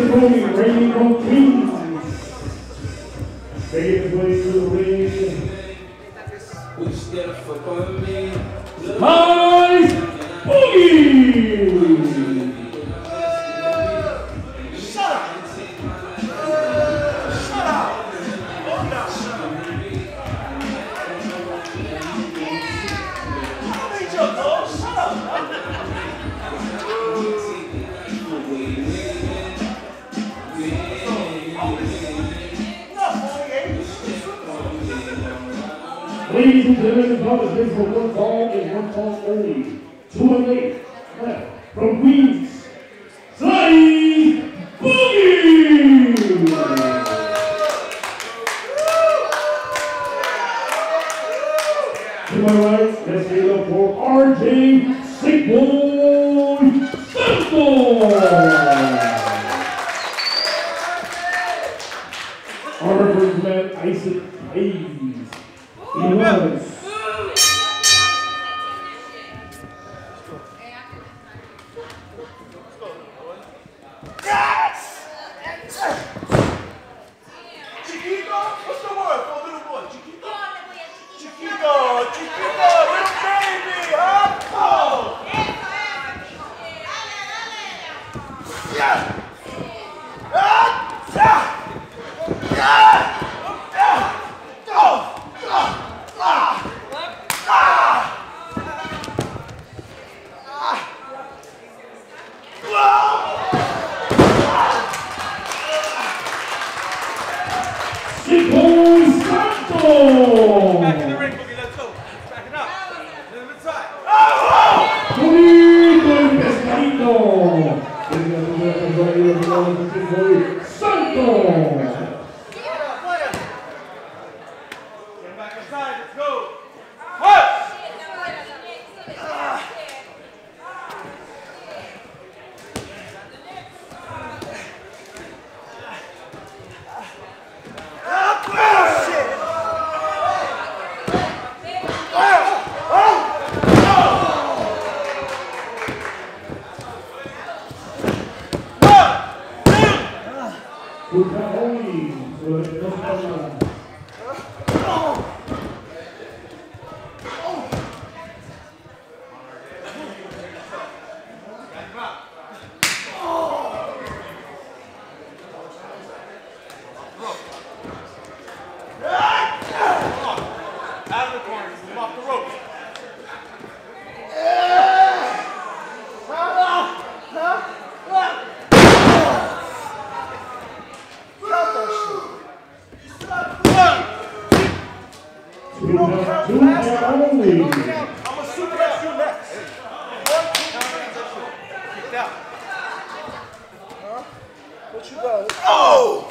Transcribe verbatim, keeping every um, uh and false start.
Sickboy reigning from Queens. Making his way through the ring. Hi, Boogie! Shut up! Shut up! Oh, no, shut up! I don't need your dog. Shut up! Ladies and gentlemen, the competition for one fall and one fall only. Two and eight. From Queens, Boogie! To my right, let's give it up for R J Sickboy Santos! Our first man, Isaac Hayes. He was. Yes! Chiquito? What's the word for a little boy? Chiquito? Chiquito! Chiquito! Little baby! Huh? Oh! Yeah! Ah! Yeah! Yeah! Yeah! Oh! Ah! Ah! Ah! Sickboy Santos! Back in the ring, Boogie, let's go. Back it up. Then the side. Oh! Boogie Pescadito! Sickboy Santos! Get back inside, let's go. What? Out of the corner, move off the rope. You don't count the last time. I'm going to suplex you next. One, two, three. Kicked out. Huh? What you got? Oh!